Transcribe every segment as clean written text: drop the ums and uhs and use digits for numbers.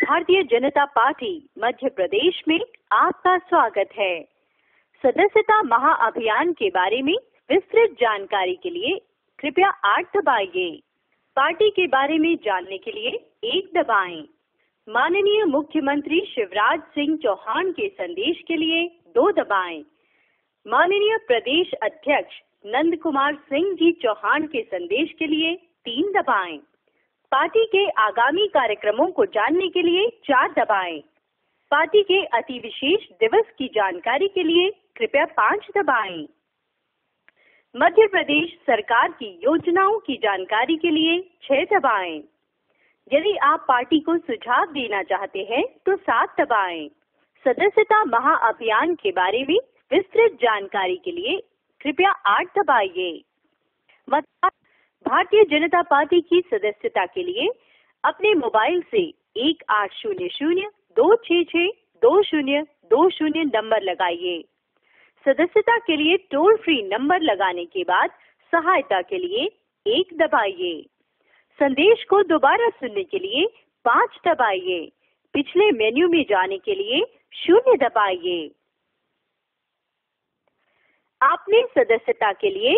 Bharatiya Janata party Madhya Pradesh में आपका स्वागत है। सदस्यता महाअभियान के बारे में विस्तृत जानकारी के लिए कृपया 8 दबाइए। पार्टी के बारे में जानने के लिए 1 दबाएं। माननीय मुख्यमंत्री शिवराज सिंह चौहान के संदेश के लिए 2 दबाएं। माननीय प्रदेश अध्यक्ष नंद कुमार सिंह जी चौहान के संदेश के लिए 3 दबाएं। पार्टी के आगामी कार्यक्रमों को जानने के लिए 4 दबाएं। पार्टी के अति विशेष दिवस की जानकारी के लिए कृपया 5 दबाएं। मध्य प्रदेश सरकार की योजनाओं की जानकारी के लिए 6 दबाएं। यदि आप पार्टी को सुझाव देना चाहते हैं तो 7 दबाएं। सदस्यता महाअभियान के बारे में विस्तृत जानकारी के लिए कृपया 8 दबाइए। भारतीय जनता पार्टी की सदस्यता के लिए अपने मोबाइल से 1800-266-2020 नंबर लगाइए। सदस्यता के लिए टोल फ्री नंबर लगाने के बाद सहायता के लिए 1 दबाइए। संदेश को दोबारा सुनने के लिए 5 दबाइए। पिछले मेन्यू में जाने के लिए 0 दबाइए। आपने सदस्यता के लिए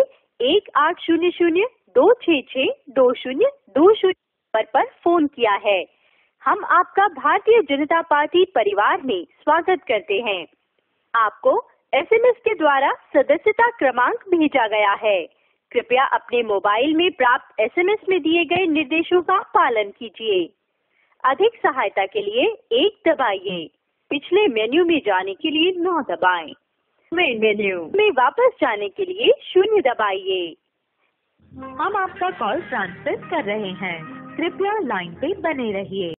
1800-266-2020 पर फोन किया है। हम आपका भारतीय जनता पार्टी परिवार में स्वागत करते हैं। आपको SMS के द्वारा सदस्यता क्रमांक भेजा गया है। कृपया अपने मोबाइल में प्राप्त SMS में दिए गए निर्देशों का पालन कीजिए। अधिक सहायता के लिए 1 दबाइए। पिछले मेन्यू में जाने के लिए 9 दबाएं। मेन्यू में वापस जाने के लिए 0 दबाइए। हम आपका कॉल ट्रांसफर कर रहे हैं। कृपया लाइन पे बने रहिए।